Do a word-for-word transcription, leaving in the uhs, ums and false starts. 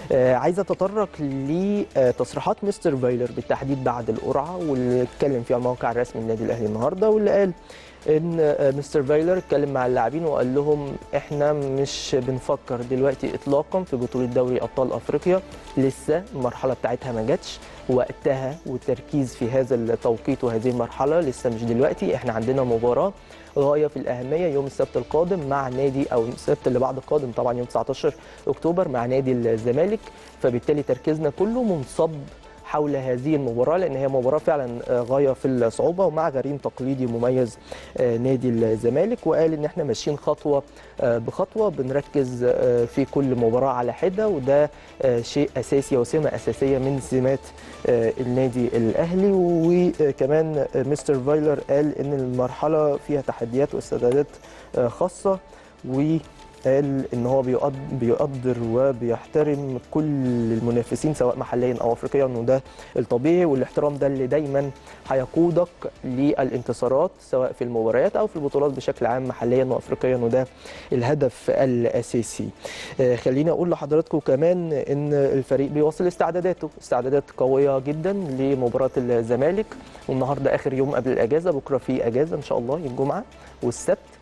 عايز اتطرق لتصريحات مستر فايلر بالتحديد بعد القرعه، واللي اتكلم فيها الموقع الرسمي للنادي الاهلي النهارده، واللي قال ان مستر فايلر اتكلم مع اللاعبين وقال لهم احنا مش بنفكر دلوقتي اطلاقا في بطوله دوري ابطال افريقيا، لسه المرحله بتاعتها ما جاتش وقتها، والتركيز في هذا التوقيت وهذه المرحله لسه مش دلوقتي. احنا عندنا مباراه غايه في الاهميه يوم السبت القادم مع نادي، او السبت اللي بعد القادم طبعا يوم تسعتاشر اكتوبر مع نادي الزمالك، فبالتالي تركيزنا كله منصب حول هذه المباراه، لان هي مباراه فعلا غايه في الصعوبه ومع غريم تقليدي مميز نادي الزمالك. وقال ان احنا ماشيين خطوه بخطوه، بنركز في كل مباراه على حده، وده شيء اساسي وسمه اساسيه من سمات النادي الاهلي. وكمان مستر فايلر قال ان المرحله فيها تحديات واستعدادات خاصه، و قال ان هو بيقدر وبيحترم كل المنافسين سواء محليا او افريقيا، انه ده الطبيعي، والاحترام ده اللي دايما هيقودك للانتصارات سواء في المباريات او في البطولات بشكل عام محليا وافريقيا، وده الهدف الاساسي. خليني اقول لحضراتكم كمان ان الفريق بيواصل استعداداته، استعدادات قويه جدا لمباراه الزمالك، والنهارده اخر يوم قبل الاجازه، بكره في اجازه ان شاء الله يوم الجمعه والسبت،